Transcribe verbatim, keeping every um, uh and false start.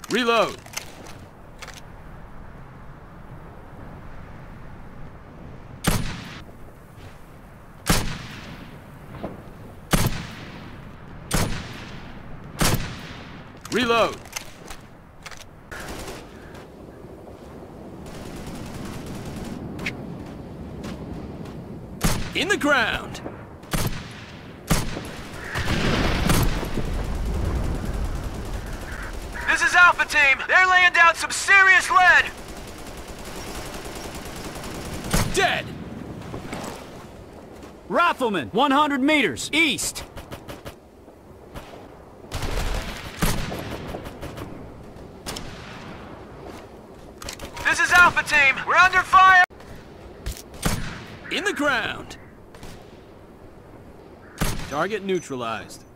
Reload. Reload. In the ground. This is Alpha Team. They're laying down some serious lead. Dead. Rifleman, one hundred meters, east. This is Alpha Team. We're under fire. In the ground. Target neutralized.